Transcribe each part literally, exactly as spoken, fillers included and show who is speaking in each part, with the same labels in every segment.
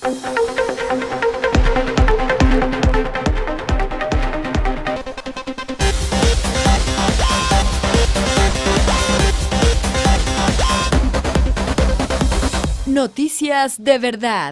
Speaker 1: Noticias de verdad.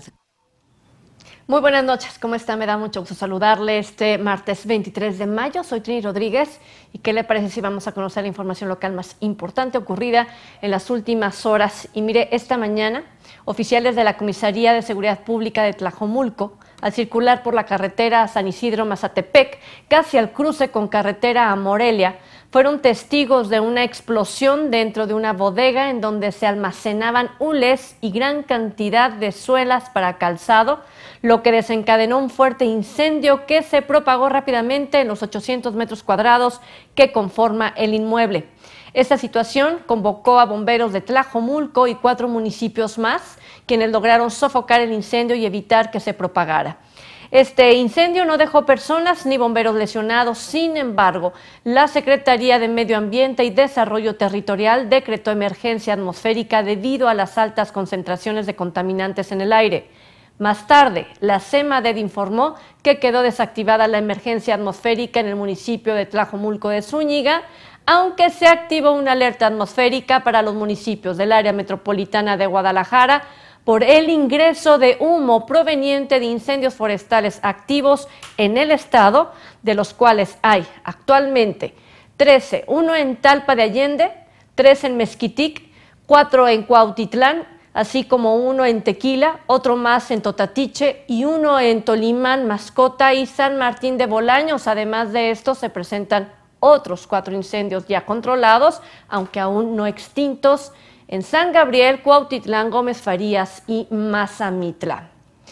Speaker 2: Muy buenas noches, ¿cómo está? Me da mucho gusto saludarle este martes veintitrés de mayo. Soy Trini Rodríguez y ¿qué le parece si vamos a conocer la información local más importante ocurrida en las últimas horas? Y mire, esta mañana, oficiales de la Comisaría de Seguridad Pública de Tlajomulco, al circular por la carretera San Isidro-Mazatepec, casi al cruce con carretera a Morelia, fueron testigos de una explosión dentro de una bodega en donde se almacenaban hulés y gran cantidad de suelas para calzado, lo que desencadenó un fuerte incendio que se propagó rápidamente en los ochocientos metros cuadrados que conforma el inmueble. Esta situación convocó a bomberos de Tlajomulco y cuatro municipios más, quienes lograron sofocar el incendio y evitar que se propagara. Este incendio no dejó personas ni bomberos lesionados. Sin embargo, la Secretaría de Medio Ambiente y Desarrollo Territorial decretó emergencia atmosférica debido a las altas concentraciones de contaminantes en el aire. Más tarde, la CEMADET informó que quedó desactivada la emergencia atmosférica en el municipio de Tlajomulco de Zúñiga, aunque se activó una alerta atmosférica para los municipios del área metropolitana de Guadalajara por el ingreso de humo proveniente de incendios forestales activos en el estado, de los cuales hay actualmente trece, uno en Talpa de Allende, tres en Mezquitic, cuatro en Cuautitlán, así como uno en Tequila, otro más en Totatiche y uno en Tolimán, Mascota y San Martín de Bolaños. Además de esto, se presentan otros cuatro incendios ya controlados, aunque aún no extintos, en San Gabriel, Cuautitlán, Gómez Farías y Mazamitla.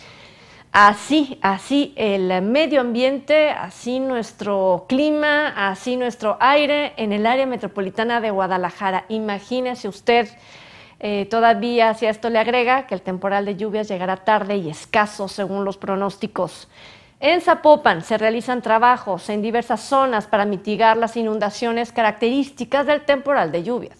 Speaker 2: Así, así el medio ambiente, así nuestro clima, así nuestro aire en el área metropolitana de Guadalajara. Imagínese usted, eh, todavía si a esto le agrega que el temporal de lluvias llegará tarde y escaso según los pronósticos. En Zapopan se realizan trabajos en diversas zonas para mitigar las inundaciones características del temporal de lluvias.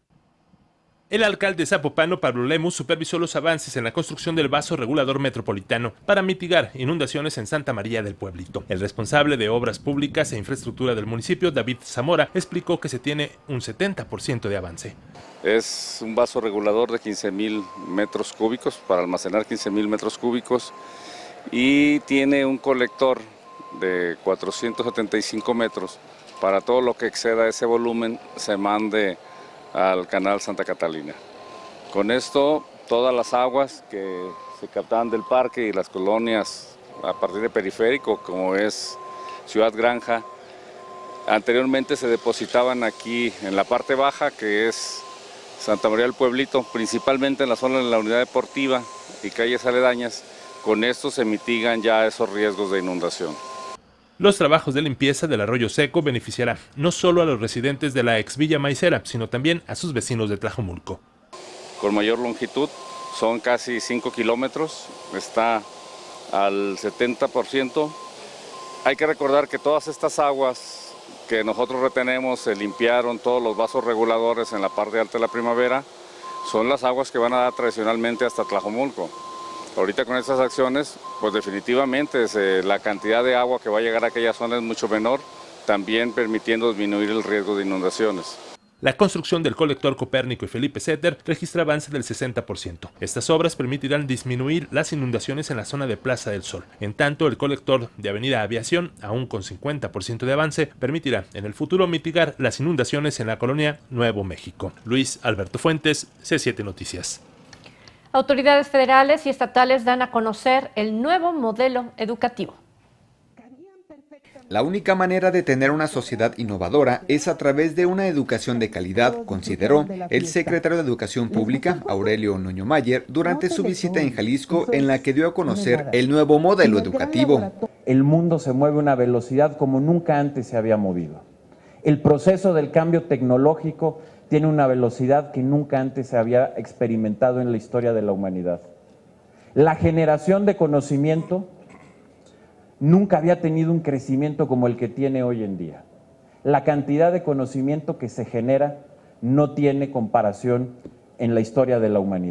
Speaker 3: El alcalde zapopano, Pablo Lemus, supervisó los avances en la construcción del vaso regulador metropolitano para mitigar inundaciones en Santa María del Pueblito. El responsable de Obras Públicas e Infraestructura del municipio, David Zamora, explicó que se tiene un setenta por ciento de avance.
Speaker 4: Es un vaso regulador de quince mil metros cúbicos, para almacenar quince mil metros cúbicos, y tiene un colector de cuatrocientos setenta y cinco metros para todo lo que exceda ese volumen se mande al canal Santa Catalina. Con esto, todas las aguas que se captaban del parque y las colonias a partir de periférico, como es Ciudad Granja, anteriormente se depositaban aquí en la parte baja, que es Santa María del Pueblito, principalmente en la zona de la unidad deportiva y calles aledañas. Con esto se mitigan ya esos riesgos de inundación.
Speaker 3: Los trabajos de limpieza del arroyo seco beneficiará no solo a los residentes de la ex Villa Maicera, sino también a sus vecinos de Tlajomulco.
Speaker 4: Con mayor longitud, son casi cinco kilómetros, está al setenta por ciento. Hay que recordar que todas estas aguas que nosotros retenemos se limpiaron, todos los vasos reguladores en la parte alta de la primavera, son las aguas que van a dar tradicionalmente hasta Tlajomulco. Ahorita con estas acciones, pues definitivamente se, la cantidad de agua que va a llegar a aquella zona es mucho menor, también permitiendo disminuir el riesgo de inundaciones.
Speaker 3: La construcción del colector Copérnico y Felipe Setter registra avance del sesenta por ciento. Estas obras permitirán disminuir las inundaciones en la zona de Plaza del Sol. En tanto, el colector de Avenida Aviación, aún con cincuenta por ciento de avance, permitirá en el futuro mitigar las inundaciones en la colonia Nuevo México. Luis Alberto Fuentes, C siete Noticias.
Speaker 2: Autoridades federales y estatales dan a conocer el nuevo modelo educativo.
Speaker 5: La única manera de tener una sociedad innovadora es a través de una educación de calidad, consideró el secretario de Educación Pública, Aurelio Nuño Mayer, durante su visita en Jalisco, en la que dio a conocer el nuevo modelo educativo.
Speaker 6: El mundo se mueve a una velocidad como nunca antes se había movido. El proceso del cambio tecnológico tiene una velocidad que nunca antes se había experimentado en la historia de la humanidad. La generación de conocimiento nunca había tenido un crecimiento como el que tiene hoy en día. La cantidad de conocimiento que se genera no tiene comparación en la historia de la humanidad.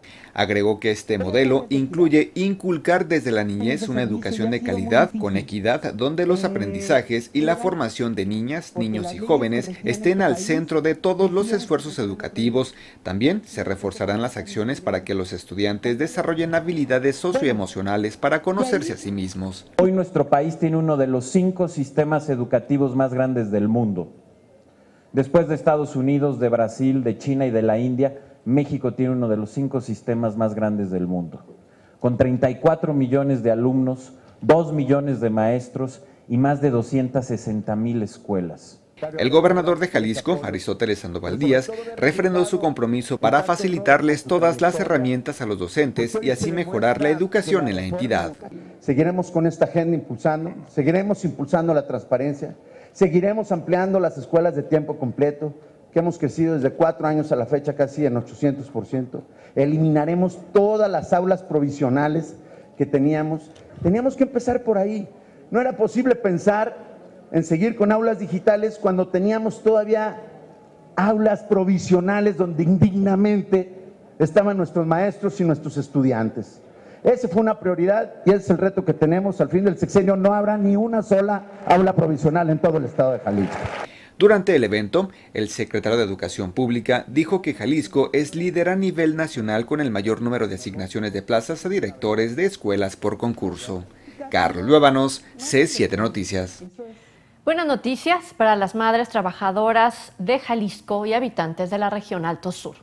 Speaker 5: Agregó que este modelo incluye inculcar desde la niñez una educación de calidad con equidad, donde los aprendizajes y la formación de niñas, niños y jóvenes estén al centro de todos los esfuerzos educativos. También se reforzarán las acciones para que los estudiantes desarrollen habilidades socioemocionales para conocerse a sí mismos.
Speaker 6: Hoy nuestro país tiene uno de los cinco sistemas educativos más grandes del mundo. Después de Estados Unidos, de Brasil, de China y de la India, México tiene uno de los cinco sistemas más grandes del mundo, con treinta y cuatro millones de alumnos, dos millones de maestros y más de doscientas sesenta mil escuelas.
Speaker 5: El gobernador de Jalisco, Aristóteles Sandoval Díaz, refrendó su compromiso para facilitarles todas las herramientas a los docentes y así mejorar la educación en la entidad.
Speaker 7: Seguiremos con esta agenda impulsando, seguiremos impulsando la transparencia, seguiremos ampliando las escuelas de tiempo completo, que hemos crecido desde cuatro años a la fecha casi en ochocientos por ciento. Eliminaremos todas las aulas provisionales que teníamos. Teníamos que empezar por ahí. No era posible pensar en seguir con aulas digitales cuando teníamos todavía aulas provisionales donde indignamente estaban nuestros maestros y nuestros estudiantes. Esa fue una prioridad y ese es el reto que tenemos. Al fin del sexenio no habrá ni una sola aula provisional en todo el estado de Jalisco.
Speaker 5: Durante el evento, el secretario de Educación Pública dijo que Jalisco es líder a nivel nacional con el mayor número de asignaciones de plazas a directores de escuelas por concurso. Carlos Luébanos, C siete Noticias.
Speaker 2: Buenas noticias para las madres trabajadoras de Jalisco y habitantes de la región Alto Sur.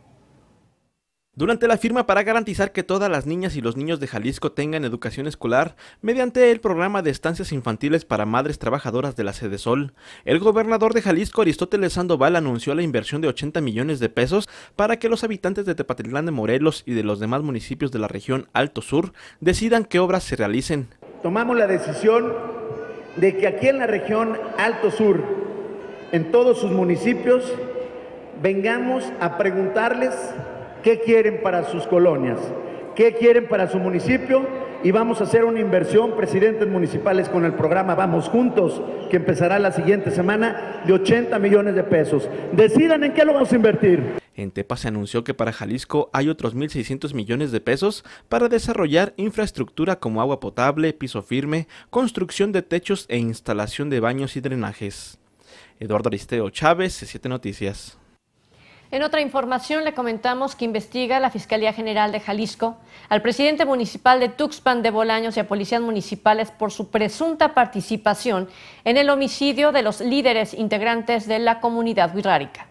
Speaker 8: Durante la firma para garantizar que todas las niñas y los niños de Jalisco tengan educación escolar, mediante el programa de estancias infantiles para madres trabajadoras de la Sedesol, el gobernador de Jalisco, Aristóteles Sandoval, anunció la inversión de ochenta millones de pesos para que los habitantes de Tepatitlán de Morelos y de los demás municipios de la región Alto Sur decidan qué obras se realicen.
Speaker 7: Tomamos la decisión de que aquí en la región Alto Sur, en todos sus municipios, vengamos a preguntarles qué quieren para sus colonias, qué quieren para su municipio, y vamos a hacer una inversión, presidentes municipales, con el programa Vamos Juntos, que empezará la siguiente semana, de ochenta millones de pesos. Decidan en qué lo vamos a invertir.
Speaker 8: En Tepa se anunció que para Jalisco hay otros mil seiscientos millones de pesos para desarrollar infraestructura como agua potable, piso firme, construcción de techos e instalación de baños y drenajes. Eduardo Aristeo Chávez, C siete Noticias.
Speaker 2: En otra información le comentamos que investiga la Fiscalía General de Jalisco al presidente municipal de Tuxpan de Bolaños y a policías municipales por su presunta participación en el homicidio de los líderes integrantes de la comunidad wixárika.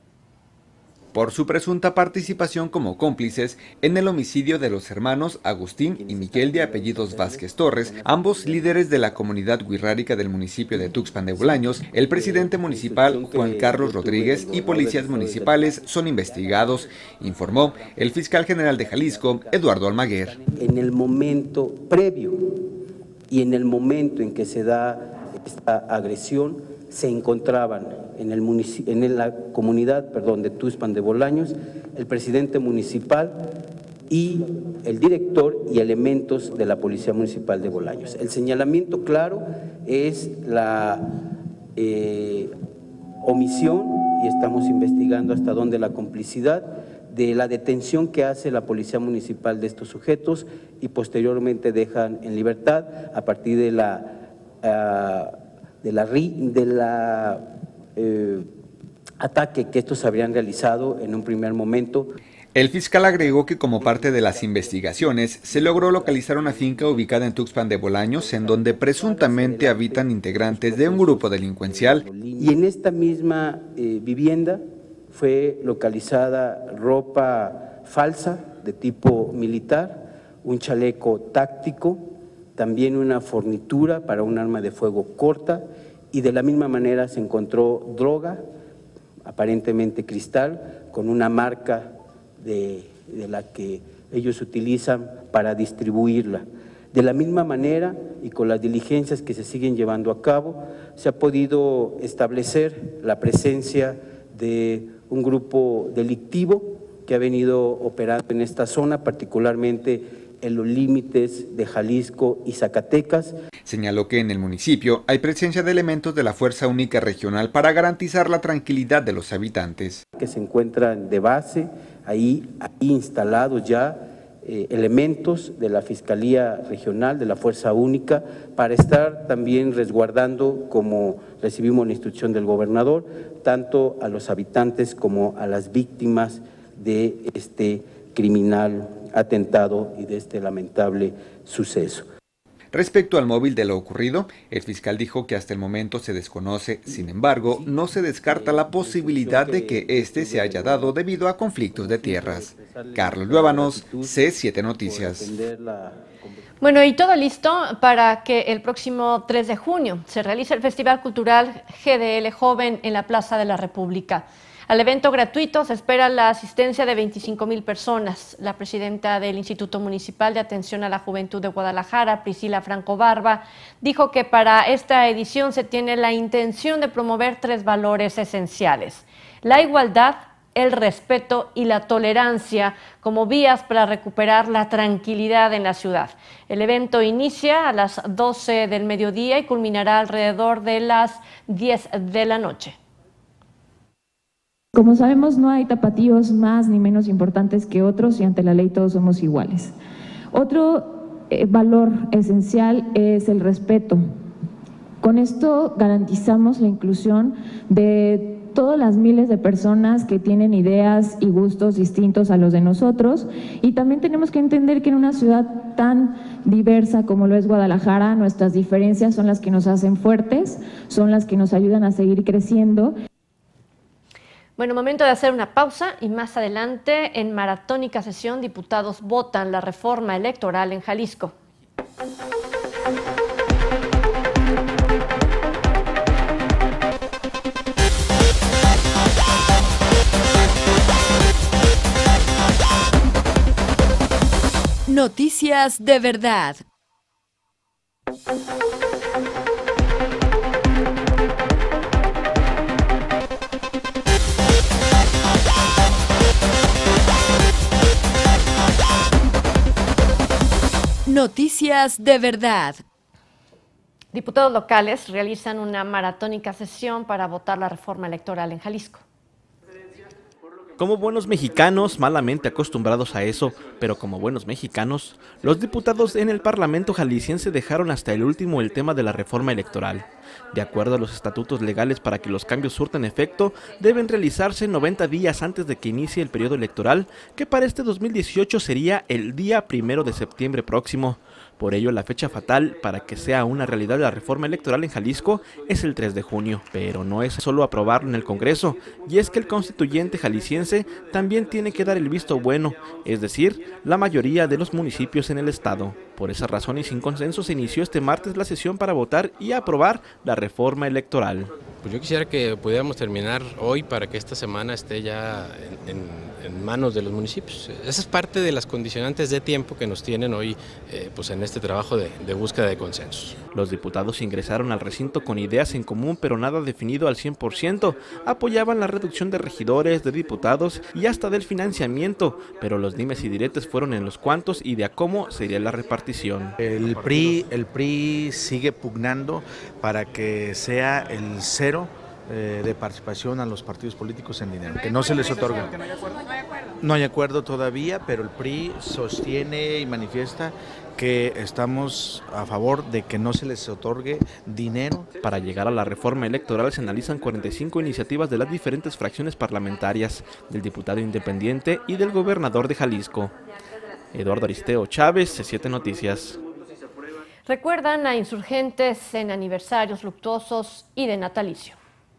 Speaker 5: Por su presunta participación como cómplices en el homicidio de los hermanos Agustín y Miguel de apellidos Vázquez Torres, ambos líderes de la comunidad wixárika del municipio de Tuxpan de Bolaños, el presidente municipal Juan Carlos Rodríguez y policías municipales son investigados, informó el fiscal general de Jalisco, Eduardo Almaguer.
Speaker 9: En el momento previo y en el momento en que se da esta agresión, se encontraban en, el en la comunidad perdón, de Tuxpan de Bolaños el presidente municipal y el director y elementos de la Policía Municipal de Bolaños. El señalamiento claro es la eh, omisión, y estamos investigando hasta dónde la complicidad, de la detención que hace la Policía Municipal de estos sujetos y posteriormente dejan en libertad a partir de la... Uh, de la, de la eh, ataque que estos habrían realizado en un primer momento.
Speaker 5: El fiscal agregó que como parte de las investigaciones se logró localizar una finca ubicada en Tuxpan de Bolaños en donde presuntamente habitan integrantes de un grupo delincuencial.
Speaker 9: Y en esta misma eh, vivienda fue localizada ropa falsa de tipo militar, un chaleco táctico, también una fornitura para un arma de fuego corta, y de la misma manera se encontró droga, aparentemente cristal, con una marca de, de la que ellos utilizan para distribuirla. De la misma manera, y con las diligencias que se siguen llevando a cabo, se ha podido establecer la presencia de un grupo delictivo que ha venido operando en esta zona, particularmente en los límites de Jalisco y Zacatecas.
Speaker 5: Señaló que en el municipio hay presencia de elementos de la Fuerza Única Regional para garantizar la tranquilidad de los habitantes.
Speaker 9: Que se encuentran de base, ahí, ahí instalados ya eh, elementos de la Fiscalía Regional, de la Fuerza Única, para estar también resguardando, como recibimos la instrucción del gobernador, tanto a los habitantes como a las víctimas de este criminal atentado y de este lamentable suceso.
Speaker 5: Respecto al móvil de lo ocurrido, el fiscal dijo que hasta el momento se desconoce, sin embargo, no se descarta la posibilidad de que este se haya dado debido a conflictos de tierras. Carlos Luébanos, C siete Noticias.
Speaker 2: Bueno, y todo listo para que el próximo tres de junio se realice el Festival Cultural G D L Joven en la Plaza de la República. Al evento gratuito se espera la asistencia de veinticinco mil personas. La presidenta del Instituto Municipal de Atención a la Juventud de Guadalajara, Priscila Franco Barba, dijo que para esta edición se tiene la intención de promover tres valores esenciales: la igualdad, el respeto y la tolerancia como vías para recuperar la tranquilidad en la ciudad. El evento inicia a las doce del mediodía y culminará alrededor de las diez de la noche.
Speaker 10: Como sabemos, no hay tapatíos más ni menos importantes que otros y ante la ley todos somos iguales. Otro eh, valor esencial es el respeto. Con esto garantizamos la inclusión de todas las miles de personas que tienen ideas y gustos distintos a los de nosotros, y también tenemos que entender que en una ciudad tan diversa como lo es Guadalajara, nuestras diferencias son las que nos hacen fuertes, son las que nos ayudan a seguir creciendo.
Speaker 2: Bueno, momento de hacer una pausa y más adelante, en maratónica sesión, diputados votan la reforma electoral en Jalisco.
Speaker 1: Noticias de verdad. Noticias de verdad.
Speaker 2: Diputados locales realizan una maratónica sesión para votar la reforma electoral en Jalisco.
Speaker 8: Como buenos mexicanos, malamente acostumbrados a eso, pero como buenos mexicanos, los diputados en el Parlamento jalisciense dejaron hasta el último el tema de la reforma electoral. De acuerdo a los estatutos legales, para que los cambios surtan efecto, deben realizarse noventa días antes de que inicie el periodo electoral, que para este dos mil dieciocho sería el día primero de septiembre próximo. Por ello, la fecha fatal para que sea una realidad la reforma electoral en Jalisco es el tres de junio. Pero no es solo aprobarlo en el Congreso, y es que el constituyente jalisciense también tiene que dar el visto bueno, es decir, la mayoría de los municipios en el estado. Por esa razón y sin consenso se inició este martes la sesión para votar y aprobar la reforma electoral.
Speaker 11: Pues yo quisiera que pudiéramos terminar hoy para que esta semana esté ya en, en, en manos de los municipios. Esa es parte de las condicionantes de tiempo que nos tienen hoy eh, pues en este trabajo de, de búsqueda de consensos.
Speaker 8: Los diputados ingresaron al recinto con ideas en común, pero nada definido al cien por ciento. Apoyaban la reducción de regidores, de diputados y hasta del financiamiento, pero los dimes y diretes fueron en los cuántos y de a cómo sería la repartición.
Speaker 12: El P R I, el P R I sigue pugnando para que sea el cero de participación a los partidos políticos en dinero, que no se les otorga. No hay acuerdo todavía, pero el P R I sostiene y manifiesta que estamos a favor de que no se les otorgue dinero.
Speaker 8: Para llegar a la reforma electoral se analizan cuarenta y cinco iniciativas de las diferentes fracciones parlamentarias, del diputado independiente y del gobernador de Jalisco. Eduardo Aristeo Chávez, C siete Noticias.
Speaker 2: Recuerdan a insurgentes en aniversarios luctuosos y de natalicio.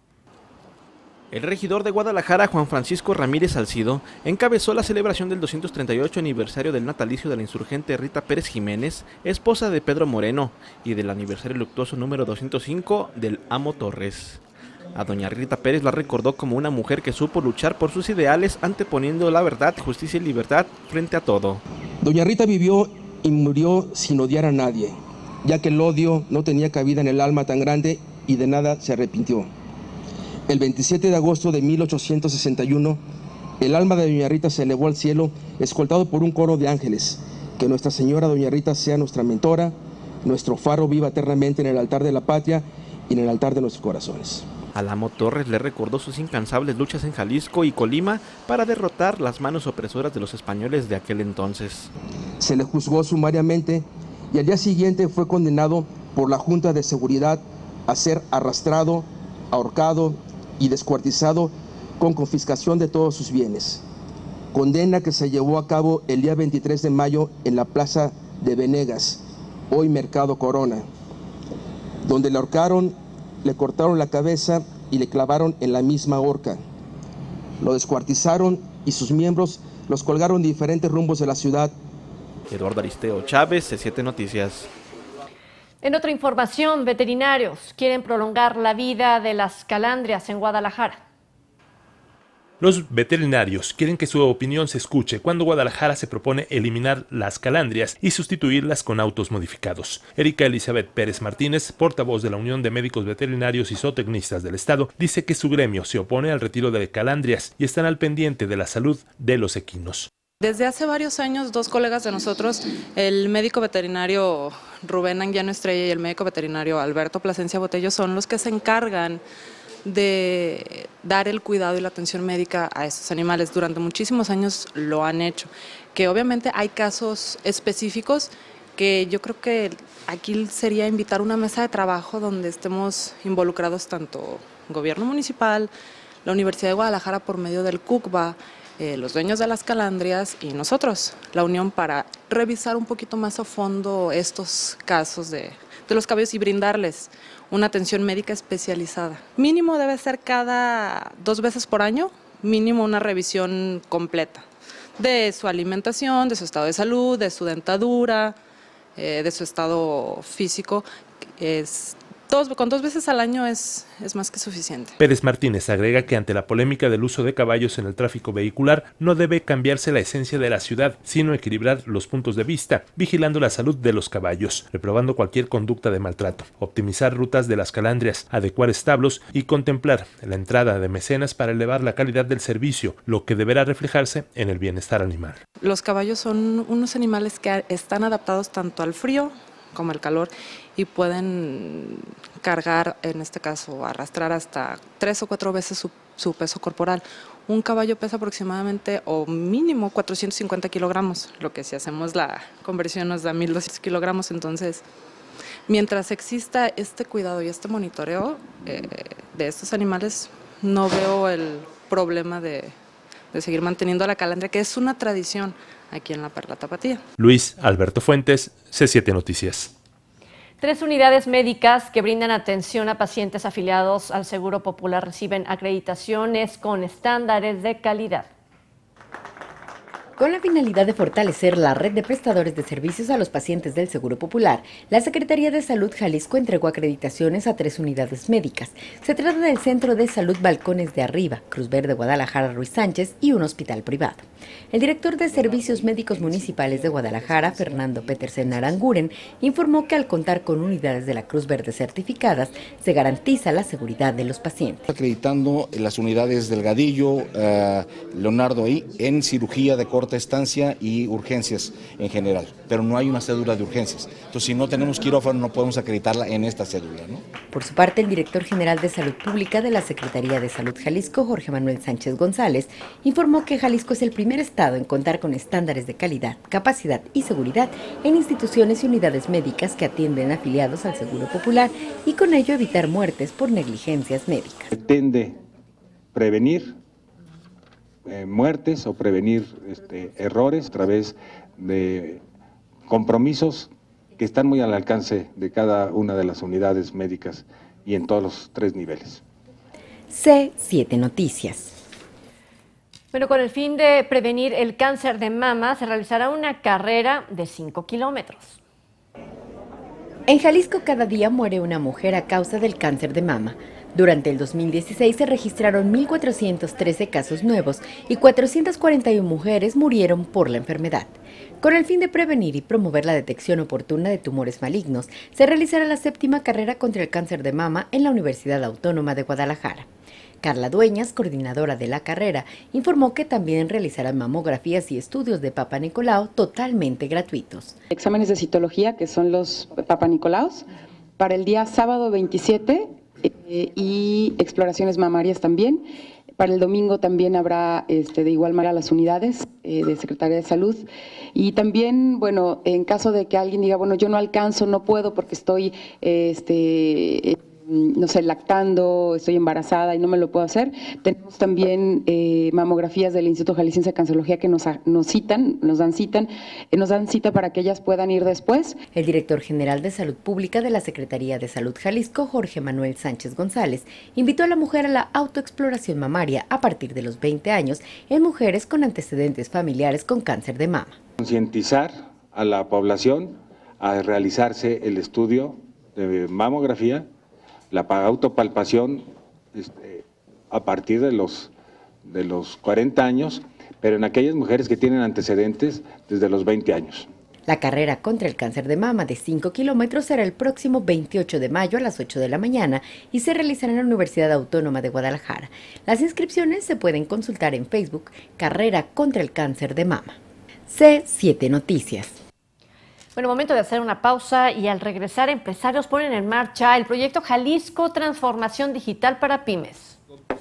Speaker 8: El regidor de Guadalajara, Juan Francisco Ramírez Salcido, encabezó la celebración del doscientos treinta y ocho aniversario del natalicio de la insurgente Rita Pérez Jiménez, esposa de Pedro Moreno, y del aniversario luctuoso número doscientos cinco del Amo Torres. A doña Rita Pérez la recordó como una mujer que supo luchar por sus ideales, anteponiendo la verdad, justicia y libertad frente a todo.
Speaker 13: Doña Rita vivió y murió sin odiar a nadie, ya que el odio no tenía cabida en el alma tan grande y de nada se arrepintió. El veintisiete de agosto de mil ochocientos sesenta y uno, el alma de doña Rita se elevó al cielo, escoltado por un coro de ángeles, Que Nuestra Señora Doña Rita sea nuestra mentora, nuestro faro viva eternamente en el altar de la patria y en el altar de nuestros corazones.
Speaker 8: Álamo Torres le recordó sus incansables luchas en Jalisco y Colima para derrotar las manos opresoras de los españoles de aquel entonces.
Speaker 13: Se le juzgó sumariamente y al día siguiente fue condenado por la Junta de Seguridad a ser arrastrado, ahorcado y descuartizado con confiscación de todos sus bienes. Condena que se llevó a cabo el día veintitrés de mayo en la plaza de Venegas, hoy Mercado Corona, donde le ahorcaron, le cortaron la cabeza y le clavaron en la misma horca. Lo descuartizaron y sus miembros los colgaron en diferentes rumbos de la ciudad.
Speaker 8: Eduardo Aristeo Chávez, C siete Noticias.
Speaker 2: En otra información, veterinarios quieren prolongar la vida de las calandrias en Guadalajara.
Speaker 3: Los veterinarios quieren que su opinión se escuche cuando Guadalajara se propone eliminar las calandrias y sustituirlas con autos modificados. Erika Elizabeth Pérez Martínez, portavoz de la Unión de Médicos Veterinarios y Zootecnistas del Estado, dice que su gremio se opone al retiro de calandrias y están al pendiente de la salud de los equinos.
Speaker 14: Desde hace varios años, dos colegas de nosotros, el médico veterinario Rubén Anguiano Estrella y el médico veterinario Alberto Plasencia Botello, son los que se encargan de dar el cuidado y la atención médica a estos animales. Durante muchísimos años lo han hecho, que obviamente hay casos específicos que yo creo que aquí sería invitar una mesa de trabajo donde estemos involucrados tanto gobierno municipal, la Universidad de Guadalajara por medio del CUCBA, eh, los dueños de las calandrias y nosotros, la Unión, para revisar un poquito más a fondo estos casos de, de los caballos y brindarles una atención médica especializada. Mínimo debe ser cada dos veces por año, mínimo una revisión completa de su alimentación, de su estado de salud, de su dentadura, eh, de su estado físico. Es, dos, con dos veces al año es, es más que suficiente.
Speaker 3: Pérez Martínez agrega que ante la polémica del uso de caballos en el tráfico vehicular no debe cambiarse la esencia de la ciudad, sino equilibrar los puntos de vista, vigilando la salud de los caballos, reprobando cualquier conducta de maltrato, optimizar rutas de las calandrias, adecuar establos y contemplar la entrada de mecenas para elevar la calidad del servicio, lo que deberá reflejarse en el bienestar animal.
Speaker 14: Los caballos son unos animales que están adaptados tanto al frío como al calor y pueden cargar, en este caso, arrastrar hasta tres o cuatro veces su, su peso corporal. Un caballo pesa aproximadamente o mínimo cuatrocientos cincuenta kilogramos, lo que si hacemos la conversión nos da mil doscientos kilogramos. Entonces, mientras exista este cuidado y este monitoreo eh, de estos animales, no veo el problema de, de seguir manteniendo la calandria, que es una tradición aquí en la Perla Tapatía.
Speaker 3: Luis Alberto Fuentes, C siete Noticias.
Speaker 2: Tres unidades médicas que brindan atención a pacientes afiliados al Seguro Popular reciben acreditaciones con estándares de calidad.
Speaker 15: Con la finalidad de fortalecer la red de prestadores de servicios a los pacientes del Seguro Popular, la Secretaría de Salud Jalisco entregó acreditaciones a tres unidades médicas. Se trata del Centro de Salud Balcones de Arriba, Cruz Verde Guadalajara Ruiz Sánchez y un hospital privado. El director de Servicios Médicos Municipales de Guadalajara, Fernando Petersen Aranguren, informó que al contar con unidades de la Cruz Verde certificadas, se garantiza la seguridad de los pacientes.
Speaker 16: Acreditando las unidades Delgadillo, uh, Leonardo ahí, en cirugía de corte estancia y urgencias en general, pero no hay una cédula de urgencias. Entonces, si no tenemos quirófano, no podemos acreditarla en esta cédula, ¿no?
Speaker 15: Por su parte, el director general de Salud Pública de la Secretaría de Salud Jalisco, Jorge Manuel Sánchez González, informó que Jalisco es el primer estado en contar con estándares de calidad, capacidad y seguridad en instituciones y unidades médicas que atienden afiliados al Seguro Popular y con ello evitar muertes por negligencias médicas.
Speaker 17: Pretende prevenir Eh, muertes o prevenir este, errores a través de compromisos que están muy al alcance de cada una de las unidades médicas y en todos los tres niveles.
Speaker 15: C siete Noticias.
Speaker 2: Bueno, con el fin de prevenir el cáncer de mama, se realizará una carrera de cinco kilómetros.
Speaker 15: En Jalisco cada día muere una mujer a causa del cáncer de mama. Durante el dos mil dieciséis se registraron mil cuatrocientos trece casos nuevos y cuatrocientas cuarenta y una mujeres murieron por la enfermedad. Con el fin de prevenir y promover la detección oportuna de tumores malignos, se realizará la séptima carrera contra el cáncer de mama en la Universidad Autónoma de Guadalajara. Carla Dueñas, coordinadora de la carrera, informó que también realizarán mamografías y estudios de Papa Nicolau totalmente gratuitos.
Speaker 18: Exámenes de citología, que son los Papa Nicolaus, para el día sábado veintisiete eh, y exploraciones mamarias también. Para el domingo también habrá este, de igual manera las unidades eh, de Secretaría de Salud. Y también, bueno, en caso de que alguien diga, bueno, yo no alcanzo, no puedo porque estoy, eh, este, eh, no sé, lactando, estoy embarazada y no me lo puedo hacer, tenemos también eh, mamografías del Instituto Jalisciense de Cancerología que nos, nos citan, nos dan, citan, eh, nos dan cita para que ellas puedan ir después.
Speaker 15: El director general de Salud Pública de la Secretaría de Salud Jalisco, Jorge Manuel Sánchez González, invitó a la mujer a la autoexploración mamaria a partir de los veinte años en mujeres con antecedentes familiares con cáncer de mama.
Speaker 17: Concientizar a la población a realizarse el estudio de mamografía, la autopalpación este, a partir de los, de los cuarenta años, pero en aquellas mujeres que tienen antecedentes desde los veinte años.
Speaker 15: La carrera contra el cáncer de mama de cinco kilómetros será el próximo veintiocho de mayo a las ocho de la mañana y se realizará en la Universidad Autónoma de Guadalajara. Las inscripciones se pueden consultar en Facebook, Carrera contra el Cáncer de Mama. C siete Noticias.
Speaker 2: Bueno, momento de hacer una pausa y al regresar empresarios ponen en marcha el proyecto Jalisco Transformación Digital para Pymes.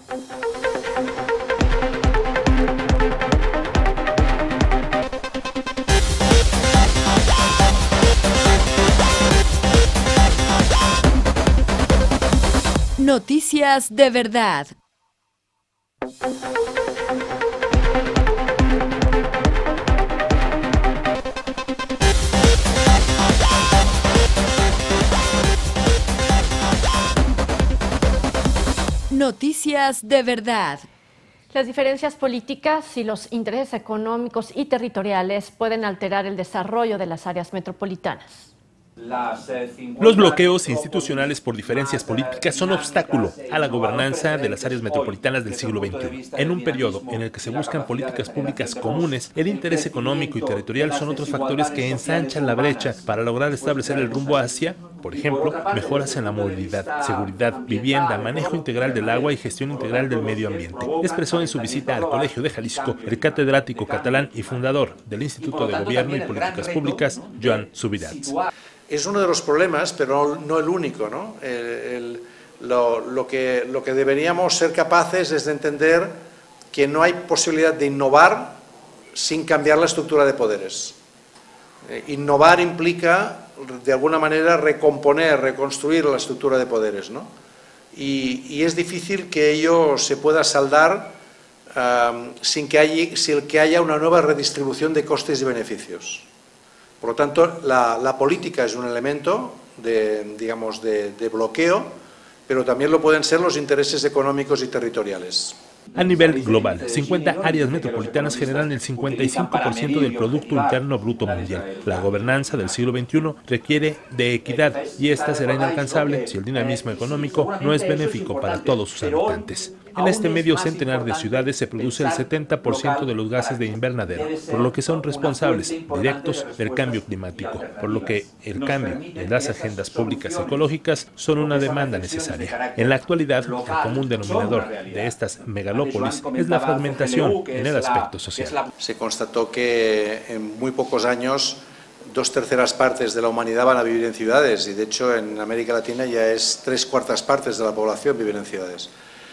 Speaker 1: Noticias de verdad. Noticias de verdad.
Speaker 2: Las diferencias políticas y los intereses económicos y territoriales pueden alterar el desarrollo de las áreas metropolitanas.
Speaker 3: Los bloqueos institucionales por diferencias políticas son obstáculo a la gobernanza de las áreas metropolitanas del siglo veintiuno. En un periodo en el que se buscan políticas públicas comunes, el interés económico y territorial son otros factores que ensanchan la brecha para lograr establecer el rumbo hacia, por ejemplo, mejoras en la movilidad, seguridad, vivienda, manejo integral del agua y gestión integral del medio ambiente. Expresó en su visita al Colegio de Jalisco el catedrático catalán y fundador del Instituto de Gobierno y Políticas Públicas, Joan Subirats.
Speaker 19: Es uno de los problemas, pero no el único, ¿no? El, el, lo, lo, que, lo que deberíamos ser capaces es de entender que no hay posibilidad de innovar sin cambiar la estructura de poderes. Eh, innovar implica, de alguna manera, recomponer, reconstruir la estructura de poderes, ¿no? Y, y es difícil que ello se pueda saldar um, sin, que haya, sin que haya una nueva redistribución de costes y beneficios. Por lo tanto, la, la política es un elemento de, digamos, de, de bloqueo, pero también lo pueden ser los intereses económicos y territoriales.
Speaker 3: A nivel global, cincuenta áreas metropolitanas generan el cincuenta y cinco por ciento del Producto Interno Bruto Mundial. La gobernanza del siglo veintiuno requiere de equidad y esta será inalcanzable si el dinamismo económico no es benéfico para todos sus habitantes. En este medio centenar de ciudades se produce el setenta por ciento de los gases de invernadero, por lo que son responsables directos del cambio climático, por lo que el cambio en las agendas públicas ecológicas son una demanda necesaria. En la actualidad, el común denominador de estas megalópolis es la fragmentación en el aspecto social.
Speaker 19: Se constató que en muy pocos años dos terceras partes de la humanidad van a vivir en ciudades y de hecho en América Latina ya es tres cuartas partes de la población viven en ciudades.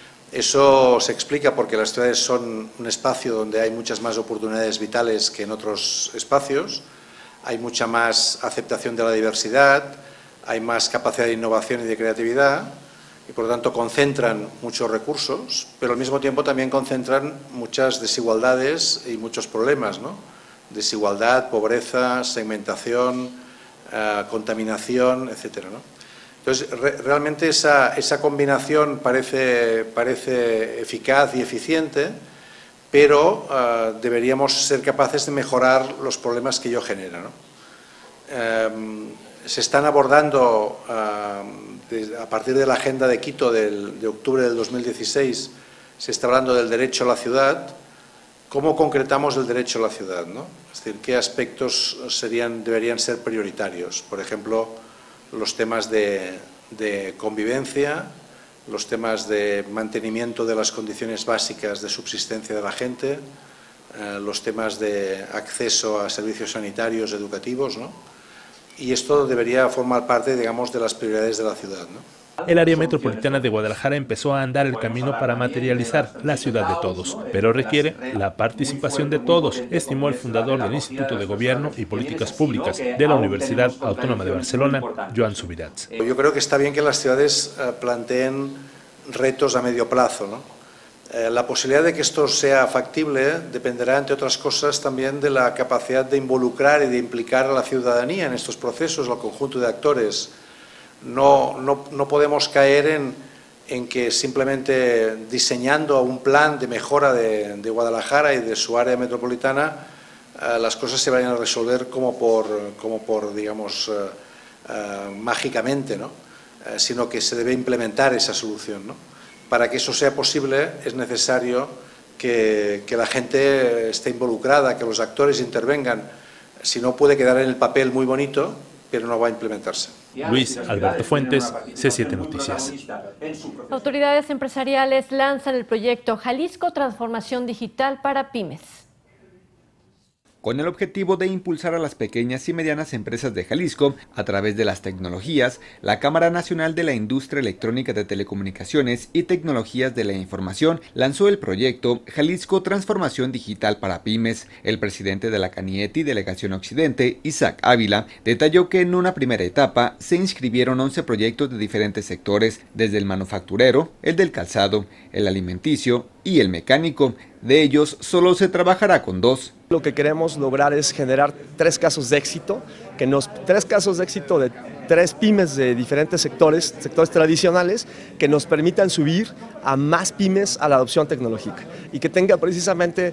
Speaker 19: Eso se explica porque las ciudades son un espacio donde hay muchas más oportunidades vitales que en otros espacios, hay mucha más aceptación de la diversidad, hay más capacidad de innovación y de creatividad y por lo tanto concentran muchos recursos, pero al mismo tiempo también concentran muchas desigualdades y muchos problemas, ¿no? Desigualdad, pobreza, segmentación, eh, contaminación, etcétera, ¿no? Entonces, re realmente esa, esa combinación parece, parece eficaz y eficiente, pero uh, deberíamos ser capaces de mejorar los problemas que ello genera, ¿no? Um, se están abordando, uh, de, a partir de la Agenda de Quito del, de octubre del dos mil dieciséis, se está hablando del derecho a la ciudad. ¿Cómo concretamos el derecho a la ciudad, ¿no? Es decir, ¿qué aspectos serían, deberían ser prioritarios? Por ejemplo, los temas de, de convivencia, los temas de mantenimiento de las condiciones básicas de subsistencia de la gente, eh, los temas de acceso a servicios sanitarios, educativos, ¿no? Y esto debería formar parte, digamos, de las prioridades de la ciudad, ¿no?
Speaker 3: El área metropolitana de Guadalajara empezó a andar el camino para materializar la ciudad de todos, pero requiere la participación de todos, estimó el fundador del Instituto de Gobierno y Políticas Públicas de la Universidad Autónoma de Barcelona, Joan Subirats.
Speaker 19: Yo creo que está bien que las ciudades eh, planteen retos a medio plazo, ¿no? Eh, la posibilidad de que esto sea factible dependerá, entre otras cosas, también de la capacidad de involucrar y de implicar a la ciudadanía en estos procesos, al conjunto de actores. No, no, no podemos caer en, en que simplemente diseñando un plan de mejora de, de Guadalajara y de su área metropolitana eh, las cosas se vayan a resolver como por, como por digamos, eh, eh, mágicamente, ¿no? Eh, sino que se debe implementar esa solución, ¿no? Para que eso sea posible es necesario que, que la gente esté involucrada, que los actores intervengan. Si no, puede quedar en el papel muy bonito, pero no va a implementarse.
Speaker 3: Luis Alberto Fuentes, C siete Noticias.
Speaker 2: Autoridades empresariales lanzan el proyecto Jalisco Transformación Digital para Pymes.
Speaker 5: Con el objetivo de impulsar a las pequeñas y medianas empresas de Jalisco a través de las tecnologías, la Cámara Nacional de la Industria Electrónica de Telecomunicaciones y Tecnologías de la Información lanzó el proyecto Jalisco Transformación Digital para Pymes. El presidente de la CANIETI Delegación Occidente, Isaac Ávila, detalló que en una primera etapa se inscribieron once proyectos de diferentes sectores, desde el manufacturero, el del calzado, el alimenticio y el mecánico. De ellos, solo se trabajará con dos.
Speaker 20: Lo que queremos lograr es generar tres casos de éxito, que nos, tres casos de éxito de tres pymes de diferentes sectores, sectores tradicionales, que nos permitan subir a más pymes a la adopción tecnológica y que tenga precisamente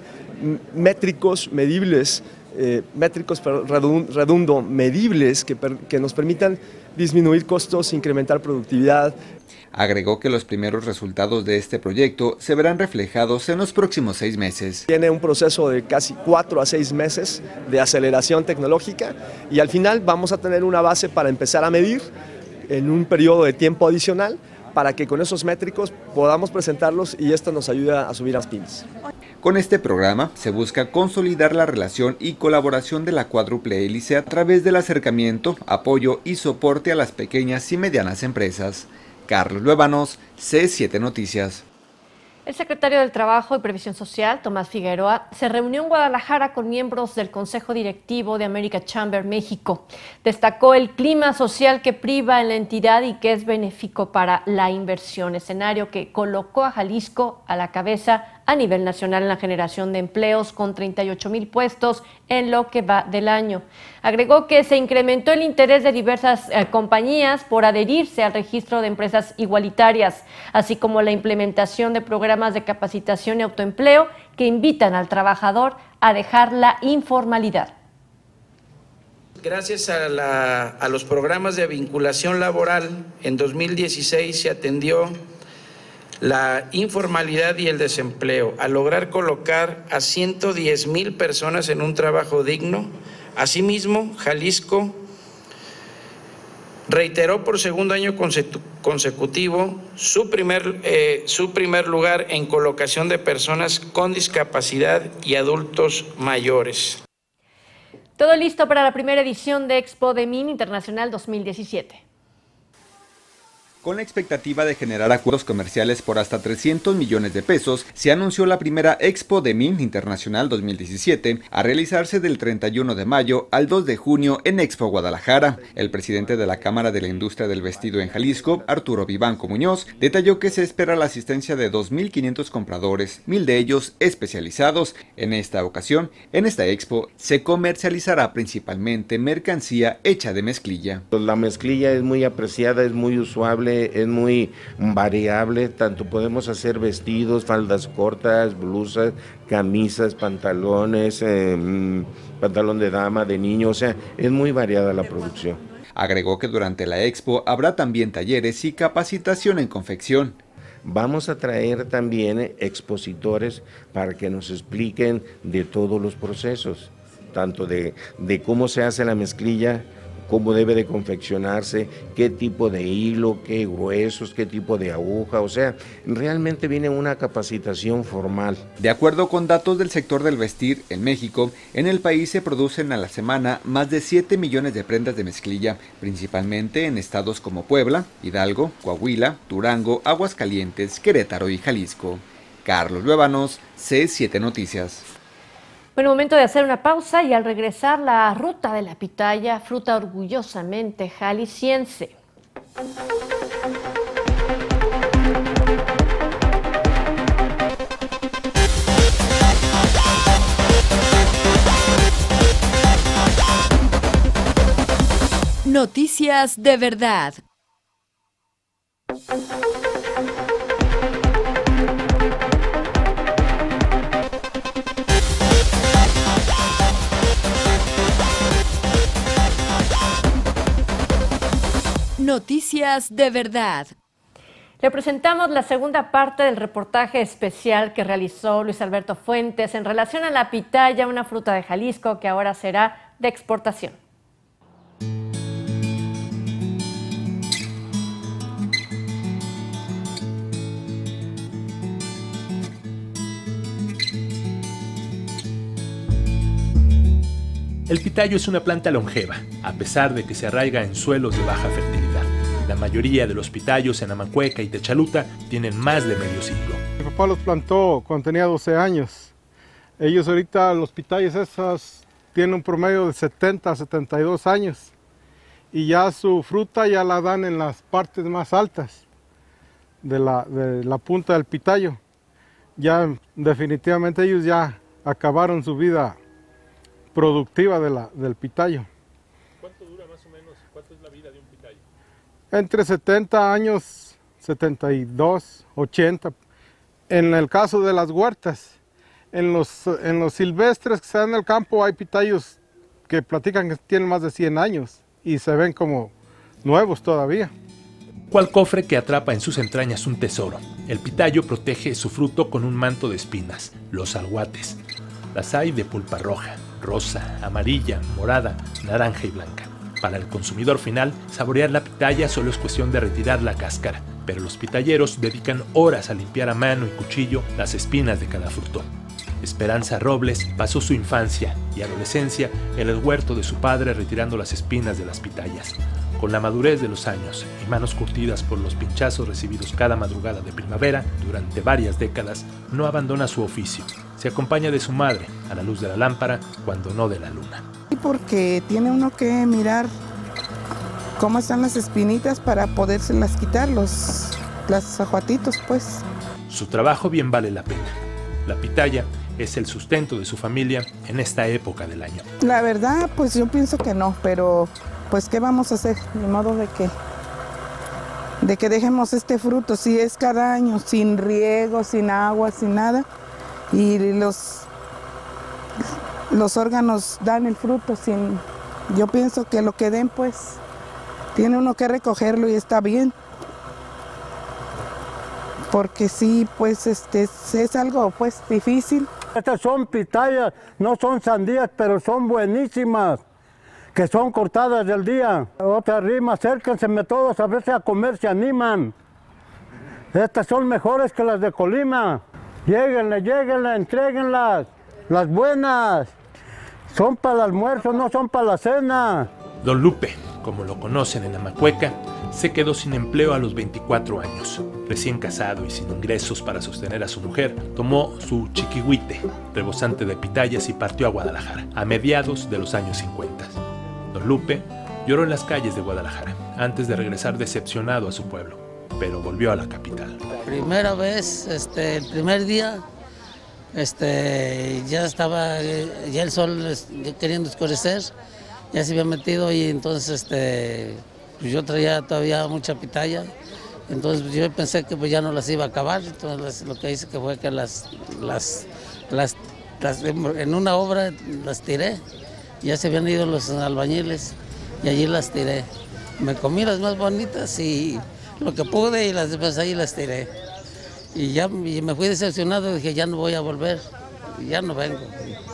Speaker 20: métricos medibles, eh, métricos redundo, medibles, que, per, que nos permitan disminuir costos, incrementar productividad.
Speaker 5: Agregó que los primeros resultados de este proyecto se verán reflejados en los próximos seis meses.
Speaker 20: Tiene un proceso de casi cuatro a seis meses de aceleración tecnológica y al final vamos a tener una base para empezar a medir en un periodo de tiempo adicional para que con esos métricos podamos presentarlos y esto nos ayuda a subir a las pymes.
Speaker 5: Con este programa se busca consolidar la relación y colaboración de la cuádruple hélice a través del acercamiento, apoyo y soporte a las pequeñas y medianas empresas. Carlos Luébanos, C siete Noticias.
Speaker 2: El secretario del Trabajo y Previsión Social, Tomás Figueroa, se reunió en Guadalajara con miembros del Consejo Directivo de America Chamber México. Destacó el clima social que priva en la entidad y que es benéfico para la inversión, escenario que colocó a Jalisco a la cabeza a nivel nacional en la generación de empleos con treinta y ocho mil puestos en lo que va del año. Agregó que se incrementó el interés de diversas eh, compañías por adherirse al registro de empresas igualitarias, así como la implementación de programas de capacitación y autoempleo que invitan al trabajador a dejar la informalidad.
Speaker 21: Gracias a, la, a los programas de vinculación laboral, en dos mil dieciséis se atendió la informalidad y el desempleo, a lograr colocar a ciento diez mil personas en un trabajo digno. Asimismo, Jalisco reiteró por segundo año consecutivo su primer, eh, su primer lugar en colocación de personas con discapacidad y adultos mayores.
Speaker 2: Todo listo para la primera edición de Expo de Min Internacional dos mil diecisiete.
Speaker 5: Con la expectativa de generar acuerdos comerciales por hasta trescientos millones de pesos, se anunció la primera Expo de Min Internacional dos mil diecisiete a realizarse del treinta y uno de mayo al dos de junio en Expo Guadalajara. El presidente de la Cámara de la Industria del Vestido en Jalisco, Arturo Vivanco Muñoz, detalló que se espera la asistencia de dos mil quinientos compradores, mil de ellos especializados. En esta ocasión, en esta Expo, se comercializará principalmente mercancía hecha de mezclilla.
Speaker 22: La mezclilla es muy apreciada, es muy usable, es muy variable, tanto podemos hacer vestidos, faldas cortas, blusas, camisas, pantalones, eh, pantalón de dama, de niño, o sea, es muy variada la producción.
Speaker 5: Agregó que durante la Expo habrá también talleres y capacitación en confección.
Speaker 22: Vamos a traer también expositores para que nos expliquen de todos los procesos, tanto de, de cómo se hace la mezclilla, cómo debe de confeccionarse, qué tipo de hilo, qué gruesos, qué tipo de aguja, o sea, realmente viene una capacitación formal.
Speaker 5: De acuerdo con datos del sector del vestir, en México, en el país se producen a la semana más de siete millones de prendas de mezclilla, principalmente en estados como Puebla, Hidalgo, Coahuila, Durango, Aguascalientes, Querétaro y Jalisco. Carlos Luébanos, C siete Noticias.
Speaker 2: Bueno, momento de hacer una pausa y al regresar la ruta de la pitaya, fruta orgullosamente jalisciense.
Speaker 1: Noticias de verdad. Noticias de verdad.
Speaker 2: Le presentamos la segunda parte del reportaje especial que realizó Luis Alberto Fuentes en relación a la pitaya, una fruta de Jalisco que ahora será de exportación.
Speaker 3: El pitayo es una planta longeva, a pesar de que se arraiga en suelos de baja fertilidad. La mayoría de los pitayos en Amacueca y Techaluta tienen más de medio siglo.
Speaker 4: Mi papá los plantó cuando tenía doce años. Ellos ahorita, los pitayos esos, tienen un promedio de setenta a setenta y dos años. Y ya su fruta ya la dan en las partes más altas de la, de la punta del pitayo. Ya definitivamente ellos ya acabaron su vida productiva de la, del pitayo.
Speaker 3: ¿Cuánto dura más o menos? ¿Cuánto es la vida de un pitayo?
Speaker 4: Entre setenta años, setenta y dos, ochenta. En el caso de las huertas, en los, en los silvestres que se dan en el campo hay pitayos que platican que tienen más de cien años y se ven como nuevos todavía.
Speaker 3: Cual cofre que atrapa en sus entrañas un tesoro. El pitayo protege su fruto con un manto de espinas, los alguates. Las hay de pulpa roja, rosa, amarilla, morada, naranja y blanca. Para el consumidor final, saborear la pitaya solo es cuestión de retirar la cáscara, pero los pitayeros dedican horas a limpiar a mano y cuchillo las espinas de cada fruto. Esperanza Robles pasó su infancia y adolescencia en el huerto de su padre retirando las espinas de las pitayas. Con la madurez de los años y manos curtidas por los pinchazos recibidos cada madrugada de primavera, durante varias décadas, no abandona su oficio. Se acompaña de su madre, a la luz de la lámpara, cuando no de la luna.
Speaker 6: Porque tiene uno que mirar cómo están las espinitas para podérselas quitar, los, los ajuatitos, pues.
Speaker 3: Su trabajo bien vale la pena. La pitaya es el sustento de su familia en esta época del año.
Speaker 6: La verdad, pues yo pienso que no, pero pues ¿qué vamos a hacer? Ni modo de que, de que dejemos este fruto, si es cada año, sin riego, sin agua, sin nada, y los, los órganos dan el fruto sin... Yo pienso que lo que den, pues, tiene uno que recogerlo y está bien. Porque sí, pues, este, es algo, pues, difícil.
Speaker 23: Estas son pitayas, no son sandías, pero son buenísimas, que son cortadas del día. Otra rima, acérquenseme todos, a ver si a comer se animan. Estas son mejores que las de Colima. Lléguenle, lléguenle, entréguenlas, las buenas. Son para el almuerzo, no son para la cena.
Speaker 3: Don Lupe, como lo conocen en Amacueca, se quedó sin empleo a los veinticuatro años. Recién casado y sin ingresos para sostener a su mujer, tomó su chiquihuite, rebosante de pitayas, y partió a Guadalajara, a mediados de los años cincuenta. Don Lupe lloró en las calles de Guadalajara, antes de regresar decepcionado a su pueblo, pero volvió a la capital.
Speaker 24: Primera vez, este, el primer día, este, ya estaba, ya el sol queriendo oscurecer, ya se había metido y entonces este, pues yo traía todavía mucha pitaya, entonces yo pensé que pues ya no las iba a acabar, entonces lo que hice que fue que las, las, las, las en una obra las tiré, ya se habían ido los albañiles y allí las tiré. Me comí las más bonitas y lo que pude y las demás ahí las tiré. Y ya y me fui decepcionado, dije ya no voy a volver, ya no vengo.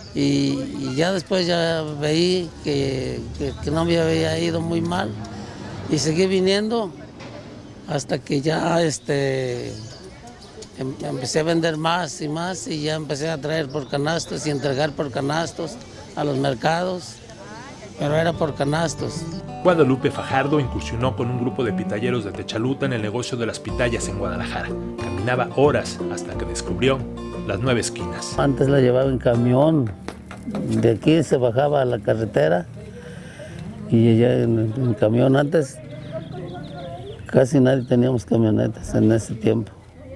Speaker 24: y, y ya después ya veí que, que, que no me había ido muy mal y seguí viniendo hasta que ya este, em, empecé a vender más y más y ya empecé a traer por canastos y entregar por canastos a los mercados, pero era por canastos.
Speaker 3: Guadalupe Fajardo incursionó con un grupo de pitalleros de Techaluta en el negocio de las pitayas en Guadalajara. Caminaba horas hasta que descubrió las nueve esquinas.
Speaker 24: Antes la llevaba en camión, de aquí se bajaba a la carretera y allá en, en camión. Antes casi nadie teníamos camionetas en ese tiempo.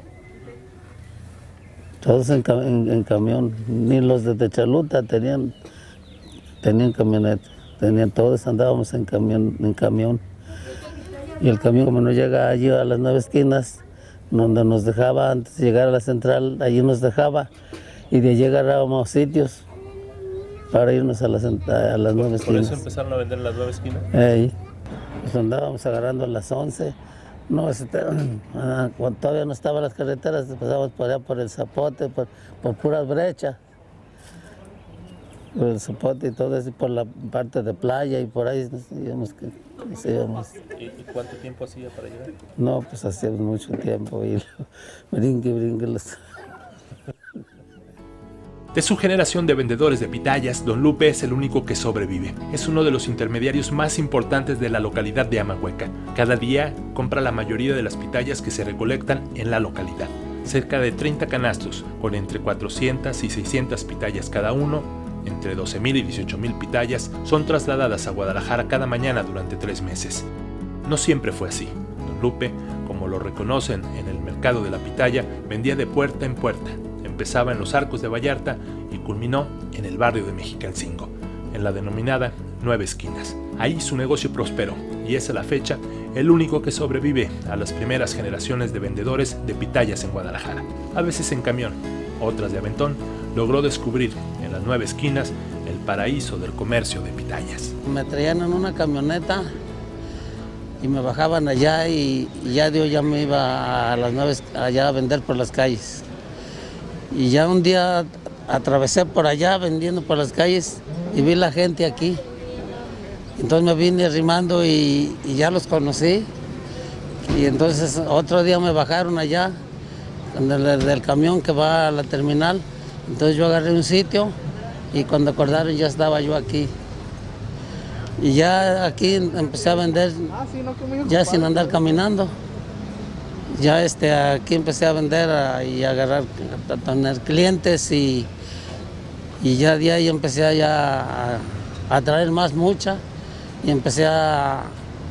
Speaker 24: Todos en, en, en camión, ni los de Techaluta tenían, tenían camioneta. Tenían, todos andábamos en camión, en camión. Y el camión, como no llega allí a las nueve esquinas, donde nos dejaba antes de llegar a la central, allí nos dejaba. Y de allí agarrábamos sitios para irnos a las, a las nueve esquinas.
Speaker 3: ¿Por eso empezaron a vender en las nueve esquinas?
Speaker 24: Ahí. Pues andábamos agarrando a las once. No, este, cuando todavía no estaban las carreteras, pasábamos por allá por el Zapote, por, por puras brechas. Por el Zapote y todo eso, por la parte de playa y por ahí nos íbamos. Nos íbamos.
Speaker 3: ¿Y cuánto tiempo hacía para llegar?
Speaker 24: No, pues hacía mucho tiempo y brinque, brinque los...
Speaker 3: De su generación de vendedores de pitayas, Don Lupe es el único que sobrevive. Es uno de los intermediarios más importantes de la localidad de Amahueca. Cada día compra la mayoría de las pitayas que se recolectan en la localidad. Cerca de treinta canastos, con entre cuatrocientas y seiscientas pitayas cada uno, entre doce mil y dieciocho mil pitayas, son trasladadas a Guadalajara cada mañana durante tres meses. No siempre fue así. Don Lupe, como lo reconocen en el mercado de la pitaya, vendía de puerta en puerta. Empezaba en los Arcos de Vallarta y culminó en el barrio de Mexicalcingo, en la denominada Nueve Esquinas. Ahí su negocio prosperó y es a la fecha el único que sobrevive a las primeras generaciones de vendedores de pitayas en Guadalajara. A veces en camión, otras de aventón, logró descubrir en las Nueve Esquinas el paraíso del comercio de pitayas.
Speaker 24: Me traían en una camioneta y me bajaban allá y, y ya yo ya me iba a las nueve allá a vender por las calles. Y ya un día atravesé por allá vendiendo por las calles y vi la gente aquí. Entonces me vine arrimando y, y ya los conocí. Y entonces otro día me bajaron allá del, del camión que va a la terminal. Entonces yo agarré un sitio y cuando acordaron ya estaba yo aquí. Y ya aquí empecé a vender ya sin andar caminando. Ya este, aquí empecé a vender a, y a agarrar, a tener clientes y, y ya de ahí empecé a, ya a, a traer más mucha y empecé a,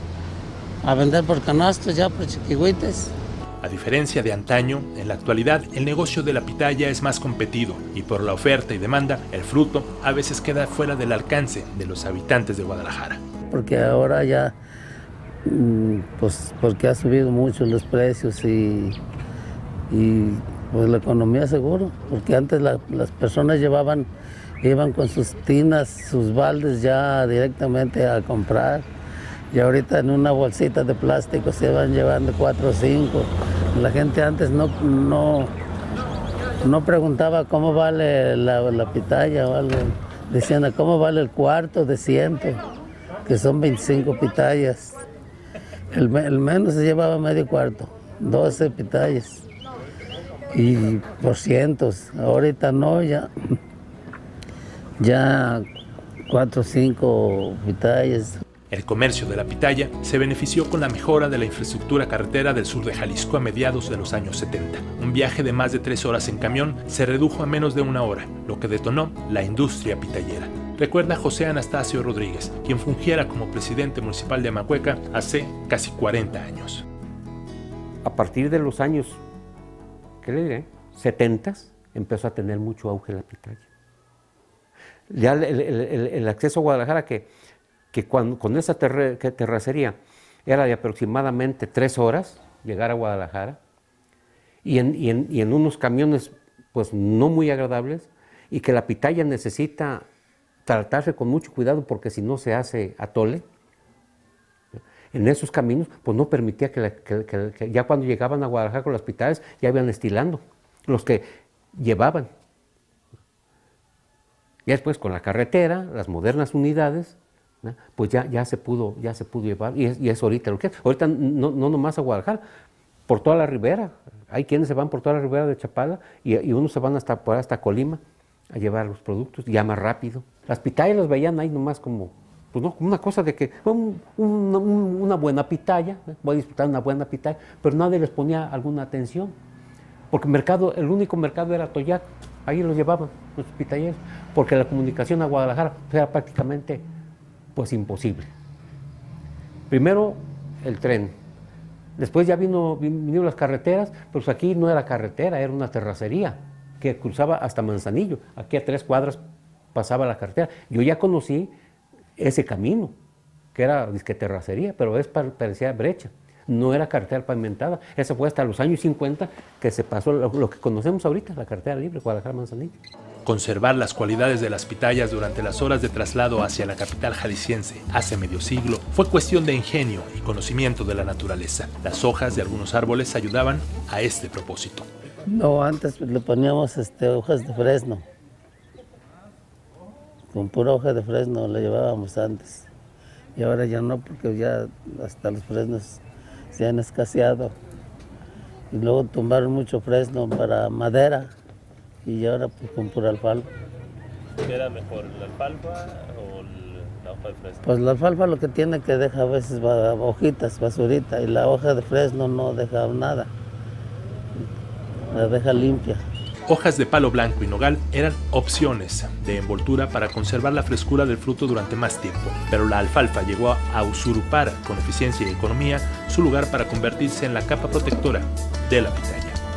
Speaker 24: a vender por canastos, ya por chiquihuites.
Speaker 3: A diferencia de antaño, en la actualidad el negocio de la pitaya es más competido y por la oferta y demanda, el fruto a veces queda fuera del alcance de los habitantes de Guadalajara.
Speaker 24: Porque ahora ya, pues porque ha subido mucho los precios y, y pues la economía seguro, porque antes la, las personas llevaban, iban con sus tinas, sus baldes ya directamente a comprar. Y ahorita en una bolsita de plástico se van llevando cuatro o cinco. La gente antes no, no, no preguntaba cómo vale la, la pitaya o algo. Decían cómo vale el cuarto de ciento, que son veinticinco pitayas. El, el menos se llevaba medio cuarto, doce pitayas. Y por cientos. Ahorita no, ya, ya cuatro o cinco pitayas.
Speaker 3: El comercio de la pitaya se benefició con la mejora de la infraestructura carretera del sur de Jalisco a mediados de los años setenta. Un viaje de más de tres horas en camión se redujo a menos de una hora, lo que detonó la industria pitayera. Recuerda José Anastasio Rodríguez, quien fungiera como presidente municipal de Amahueca hace casi cuarenta años.
Speaker 7: A partir de los años, ¿qué le diré? setenta, empezó a tener mucho auge la pitaya. Ya el, el, el, el acceso a Guadalajara, que que cuando, con esa terre, que terracería era de aproximadamente tres horas llegar a Guadalajara y en, y, en, y en unos camiones pues no muy agradables y que la pitaya necesita tratarse con mucho cuidado porque si no se hace atole. En esos caminos pues no permitía que, la, que, que, que ya cuando llegaban a Guadalajara con las pitayas ya iban estilando, los que llevaban. Y después con la carretera, las modernas unidades, ¿no? Pues ya, ya, se pudo, ya se pudo llevar, y es, y es ahorita lo que es. Ahorita no, no nomás a Guadalajara, por toda la ribera. Hay quienes se van por toda la ribera de Chapala y, y unos se van hasta, hasta Colima a llevar los productos, ya más rápido. Las pitayas las veían ahí nomás como, pues no, como una cosa de que, un, un, un, una buena pitaya, ¿eh? Voy a disfrutar una buena pitaya, pero nadie les ponía alguna atención. Porque el mercado, el único mercado era Toyac, ahí los llevaban los pitayeros, porque la comunicación a Guadalajara era prácticamente pues imposible. Primero el tren. Después ya vino, vinieron las carreteras, pero aquí no era carretera, era una terracería que cruzaba hasta Manzanillo. Aquí a tres cuadras pasaba la carretera. Yo ya conocí ese camino, que era disque terracería, pero es parecía brecha. No era carretera pavimentada. Eso fue hasta los años cincuenta que se pasó lo, lo que conocemos ahorita, la carretera libre, Guadalajara-Manzanillo.
Speaker 3: Conservar las cualidades de las pitayas durante las horas de traslado hacia la capital jalisciense hace medio siglo fue cuestión de ingenio y conocimiento de la naturaleza. Las hojas de algunos árboles ayudaban a este propósito.
Speaker 24: No, antes le poníamos este, hojas de fresno. Con pura hoja de fresno le llevábamos antes. Y ahora ya no, porque ya hasta los fresnos se han escaseado. Y luego tumbaron mucho fresno para madera. Y ahora pues con pura alfalfa.
Speaker 3: ¿Qué era mejor, la alfalfa o la hoja de fresno?
Speaker 24: Pues la alfalfa lo que tiene que deja a veces hojitas, basurita, y la hoja de fresno no deja nada, la deja limpia.
Speaker 3: Hojas de palo blanco y nogal eran opciones de envoltura para conservar la frescura del fruto durante más tiempo, pero la alfalfa llegó a usurpar con eficiencia y economía su lugar para convertirse en la capa protectora de la pitaya.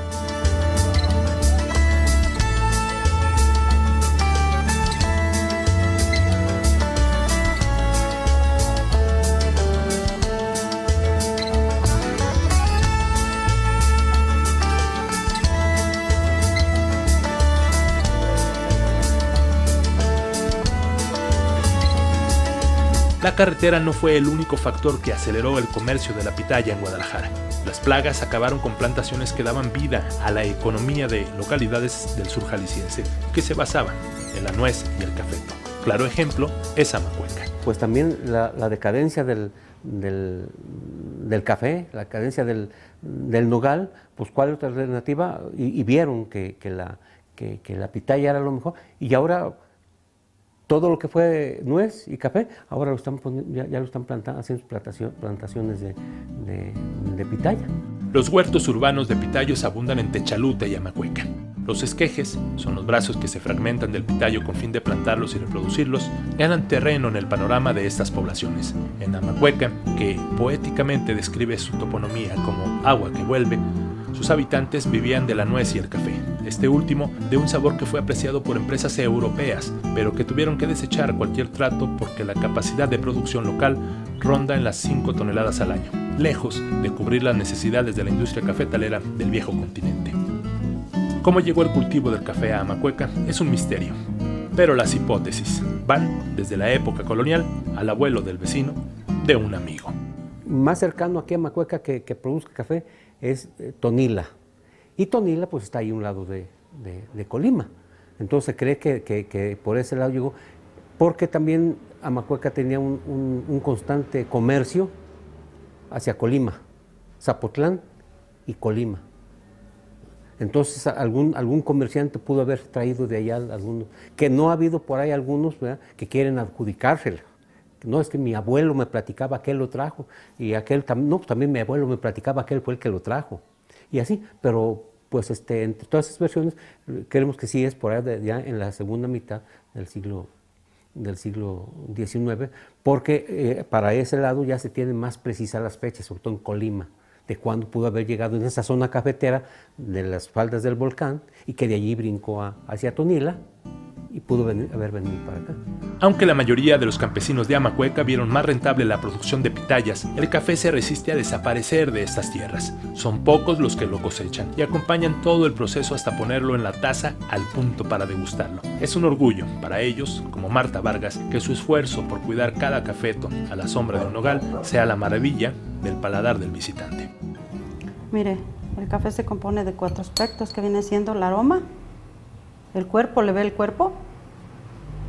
Speaker 3: La carretera no fue el único factor que aceleró el comercio de la pitaya en Guadalajara. Las plagas acabaron con plantaciones que daban vida a la economía de localidades del sur jalisciense, que se basaban en la nuez y el cafeto. Claro ejemplo es Amacueca.
Speaker 7: Pues también la, la decadencia del, del, del café, la decadencia del, del nogal, pues cuál otra alternativa, y, y vieron que, que, la, que, que la pitaya era lo mejor, y ahora todo lo que fue nuez y café, ahora lo están poniendo, ya, ya lo están plantando, haciendo plantación, plantaciones de, de, de pitaya.
Speaker 3: Los huertos urbanos de pitayos abundan en Techaluta y Amacueca. Los esquejes son los brazos que se fragmentan del pitayo con fin de plantarlos y reproducirlos, ganan terreno en el panorama de estas poblaciones. En Amacueca, que poéticamente describe su toponomía como agua que vuelve, sus habitantes vivían de la nuez y el café, este último de un sabor que fue apreciado por empresas europeas, pero que tuvieron que desechar cualquier trato porque la capacidad de producción local ronda en las cinco toneladas al año, lejos de cubrir las necesidades de la industria cafetalera del viejo continente. Cómo llegó el cultivo del café a Amacueca es un misterio, pero las hipótesis van desde la época colonial al abuelo del vecino de un amigo.
Speaker 7: Más cercano aquí a Amacueca que, que produzca café es eh, Tonila. Y Tonila pues está ahí a un lado de, de, de Colima. Entonces se cree que, que, que por ese lado llegó, porque también Amacueca tenía un, un, un constante comercio hacia Colima, Zapotlán y Colima. Entonces algún, algún comerciante pudo haber traído de allá algunos, que no ha habido por ahí algunos, ¿verdad?, que quieren adjudicársela. No, es que mi abuelo me platicaba, aquel lo trajo, y aquel también, no, también mi abuelo me platicaba, aquel fue el que lo trajo. Y así, pero pues este, entre todas esas versiones, creemos que sí es por ahí de, ya en la segunda mitad del siglo, del siglo diecinueve, porque eh, para ese lado ya se tienen más precisas las fechas, sobre todo en Colima, de cuándo pudo haber llegado en esa zona cafetera de las faldas del volcán, y que de allí brincó a, hacia Tonila, y pudo venir, haber venido para acá.
Speaker 3: Aunque la mayoría de los campesinos de Amacueca vieron más rentable la producción de pitayas, el café se resiste a desaparecer de estas tierras. Son pocos los que lo cosechan y acompañan todo el proceso hasta ponerlo en la taza al punto para degustarlo. Es un orgullo para ellos, como Marta Vargas, que su esfuerzo por cuidar cada cafeto a la sombra de un nogal sea la maravilla del paladar del visitante.
Speaker 9: Mire, el café se compone de cuatro aspectos, que viene siendo el aroma, el cuerpo, le ve el cuerpo,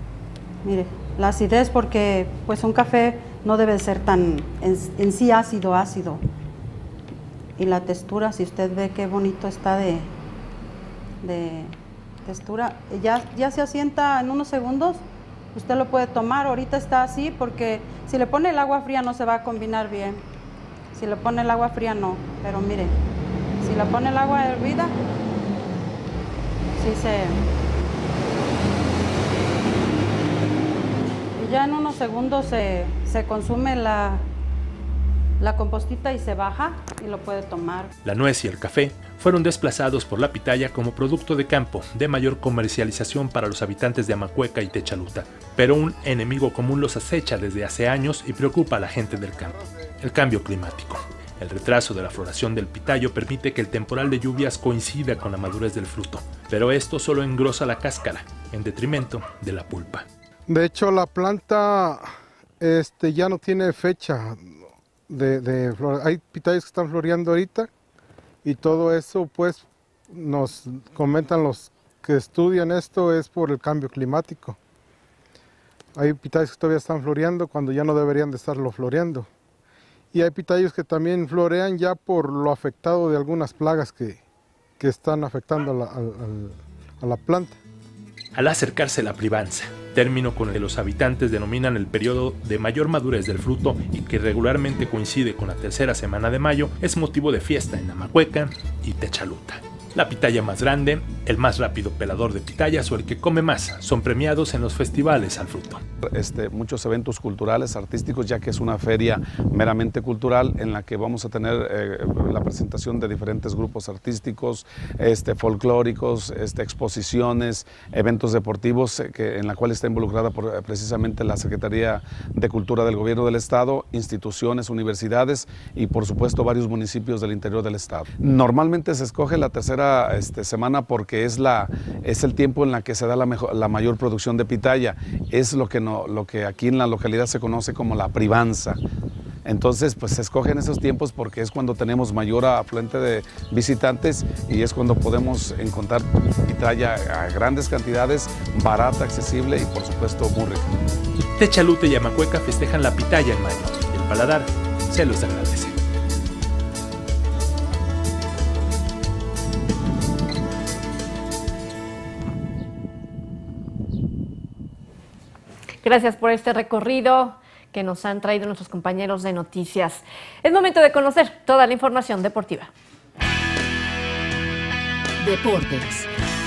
Speaker 9: Mire, la acidez porque pues un café no debe ser tan en, en sí ácido, ácido. Y la textura, si usted ve qué bonito está de, de textura, ya, ya se asienta en unos segundos, usted lo puede tomar. Ahorita está así porque si le pone el agua fría no se va a combinar bien. Si le pone el agua fría no, pero mire, si le pone el agua hervida, sí se... Y ya en unos segundos se, se consume la... la compostita y se baja y lo puede tomar.
Speaker 3: La nuez y el café fueron desplazados por la pitaya como producto de campo de mayor comercialización para los habitantes de Amacueca y Techaluta, pero un enemigo común los acecha desde hace años y preocupa a la gente del campo: el cambio climático. El retraso de la floración del pitayo permite que el temporal de lluvias coincida con la madurez del fruto, pero esto solo engrosa la cáscara, en detrimento de la pulpa.
Speaker 4: De hecho, la planta este, ya no tiene fecha. De, de hay pitayos que están floreando ahorita y todo eso pues nos comentan los que estudian esto es por el cambio climático. Hay pitayos que todavía están floreando cuando ya no deberían de estarlo floreando, y hay pitayos que también florean ya por lo afectado de algunas plagas que, que están afectando a la, a, a la planta.
Speaker 3: Al acercarse la privanza, término con el que los habitantes denominan el periodo de mayor madurez del fruto y que regularmente coincide con la tercera semana de mayo, es motivo de fiesta en Amacueca y Techaluta. La pitaya más grande, el más rápido pelador de pitayas o el que come más son premiados en los festivales al fruto.
Speaker 10: Este, muchos eventos culturales, artísticos, ya que es una feria meramente cultural en la que vamos a tener eh, la presentación de diferentes grupos artísticos, este, folclóricos, este, exposiciones, eventos deportivos, eh, que, en la cual está involucrada por, eh, precisamente la Secretaría de Cultura del Gobierno del Estado, instituciones, universidades y por supuesto varios municipios del interior del Estado. Normalmente se escoge la tercera Este, semana porque es, la, es el tiempo en la que se da la, mejor, la mayor producción de pitaya, es lo que, no, lo que aquí en la localidad se conoce como la privanza. Entonces pues se escogen esos tiempos porque es cuando tenemos mayor afluente de visitantes y es cuando podemos encontrar pitaya a grandes cantidades, barata, accesible y por supuesto muy rica.
Speaker 3: Techaluta y Amacueca festejan la pitaya en mayo y el paladar se los agradece.
Speaker 2: Gracias por este recorrido que nos han traído nuestros compañeros de noticias. Es momento de conocer toda la información deportiva.
Speaker 1: Deportes.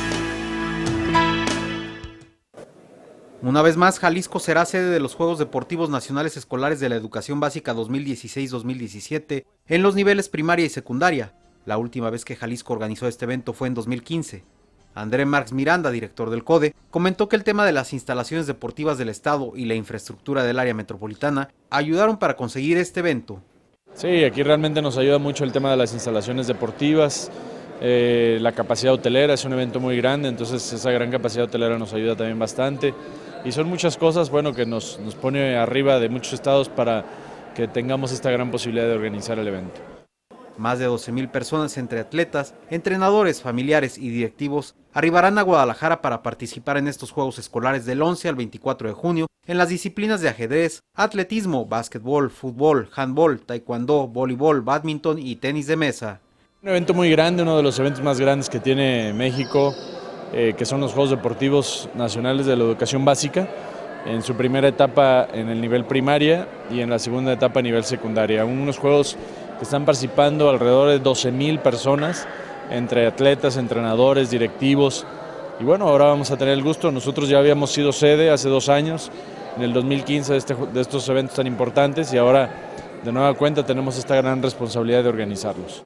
Speaker 11: Una vez más, Jalisco será sede de los Juegos Deportivos Nacionales Escolares de la Educación Básica dos mil dieciséis dos mil diecisiete en los niveles primaria y secundaria. La última vez que Jalisco organizó este evento fue en dos mil quince. André Marx Miranda, director del CODE, comentó que el tema de las instalaciones deportivas del estado y la infraestructura del área metropolitana ayudaron para conseguir este evento.
Speaker 12: Sí, aquí realmente nos ayuda mucho el tema de las instalaciones deportivas, eh, la capacidad hotelera, es un evento muy grande, entonces esa gran capacidad hotelera nos ayuda también bastante. Y son muchas cosas, bueno, que nos, nos pone arriba de muchos estados para que tengamos esta gran posibilidad de organizar el evento.
Speaker 11: Más de doce mil personas entre atletas, entrenadores, familiares y directivos arribarán a Guadalajara para participar en estos Juegos Escolares del once al veinticuatro de junio en las disciplinas de ajedrez, atletismo, básquetbol, fútbol, handball, taekwondo, voleibol, bádminton y tenis de mesa.
Speaker 12: Un evento muy grande, uno de los eventos más grandes que tiene México, eh, que son los Juegos Deportivos Nacionales de la Educación Básica, en su primera etapa en el nivel primaria y en la segunda etapa a nivel secundaria. Unos Juegos que están participando alrededor de doce mil personas, entre atletas, entrenadores, directivos. Y bueno, ahora vamos a tener el gusto. Nosotros ya habíamos sido sede hace dos años, en el dos mil quince, de, este, de estos eventos tan importantes, y ahora de nueva cuenta tenemos esta gran responsabilidad de organizarlos.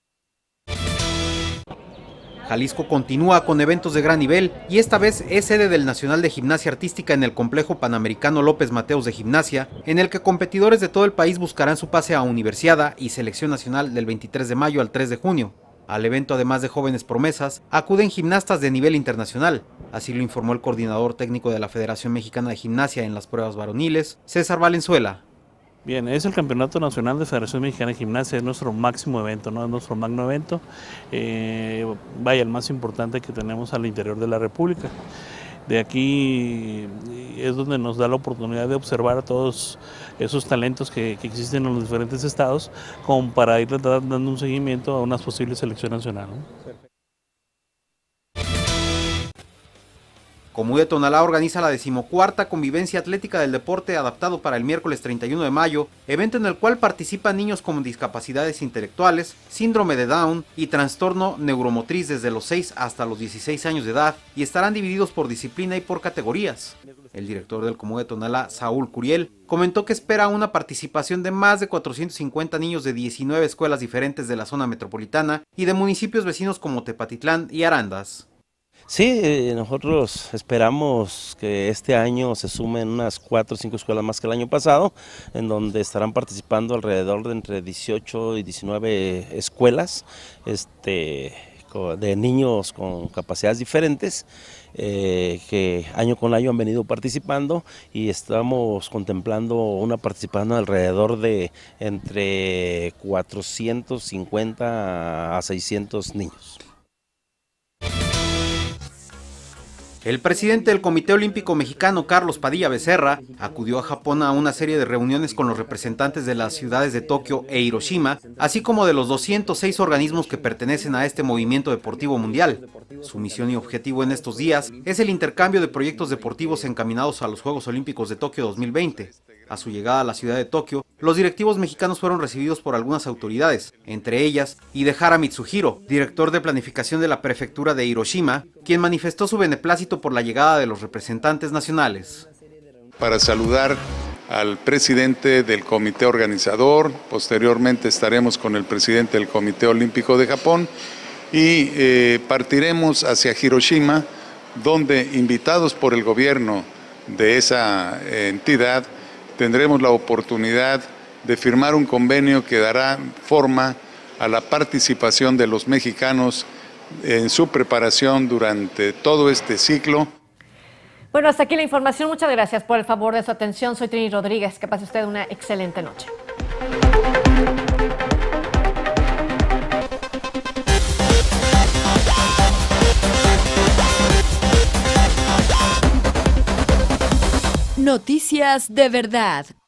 Speaker 11: Jalisco continúa con eventos de gran nivel y esta vez es sede del Nacional de Gimnasia Artística en el Complejo Panamericano López Mateos de Gimnasia, en el que competidores de todo el país buscarán su pase a Universiada y Selección Nacional del veintitrés de mayo al tres de junio. Al evento, además de jóvenes promesas, acuden gimnastas de nivel internacional. Así lo informó el coordinador técnico de la Federación Mexicana de Gimnasia en las pruebas varoniles, César Valenzuela.
Speaker 13: Bien, es el Campeonato Nacional de Federación Mexicana de Gimnasia, es nuestro máximo evento, ¿no? Es nuestro magno evento, eh, vaya, el más importante que tenemos al interior de la República. De aquí es donde nos da la oportunidad de observar a todos esos talentos que, que existen en los diferentes estados, como para ir dando un seguimiento a una posible selección nacional, ¿no?
Speaker 11: Comú de Tonalá organiza la decimocuarta convivencia atlética del deporte adaptado para el miércoles treinta y uno de mayo, evento en el cual participan niños con discapacidades intelectuales, síndrome de Down y trastorno neuromotriz desde los seis hasta los dieciséis años de edad y estarán divididos por disciplina y por categorías. El director del Comú de Tonalá, Saúl Curiel, comentó que espera una participación de más de cuatrocientos cincuenta niños de diecinueve escuelas diferentes de la zona metropolitana y de municipios vecinos como Tepatitlán y Arandas.
Speaker 8: Sí, eh, nosotros esperamos que este año se sumen unas cuatro o cinco escuelas más que el año pasado, en donde estarán participando alrededor de entre dieciocho y diecinueve escuelas este, de niños con capacidades diferentes, eh, que año con año han venido participando y estamos contemplando una participación alrededor de entre cuatrocientos cincuenta a seiscientos niños.
Speaker 11: El presidente del Comité Olímpico Mexicano, Carlos Padilla Becerra, acudió a Japón a una serie de reuniones con los representantes de las ciudades de Tokio e Hiroshima, así como de los doscientos seis organismos que pertenecen a este movimiento deportivo mundial. Su misión y objetivo en estos días es el intercambio de proyectos deportivos encaminados a los Juegos Olímpicos de Tokio dos mil veinte. A su llegada a la ciudad de Tokio, los directivos mexicanos fueron recibidos por algunas autoridades, entre ellas Hidehara Mitsuhiro, director de planificación de la prefectura de Hiroshima, quien manifestó su beneplácito por la llegada de los representantes nacionales.
Speaker 14: Para saludar al presidente del comité organizador, posteriormente estaremos con el presidente del Comité Olímpico de Japón y eh, partiremos hacia Hiroshima, donde invitados por el gobierno de esa eh, entidad, tendremos la oportunidad de firmar un convenio que dará forma a la participación de los mexicanos en su preparación durante todo este ciclo.
Speaker 2: Bueno, hasta aquí la información. Muchas gracias por el favor de su atención. Soy Trini Rodríguez. Que pase usted una excelente noche.
Speaker 1: Noticias de verdad.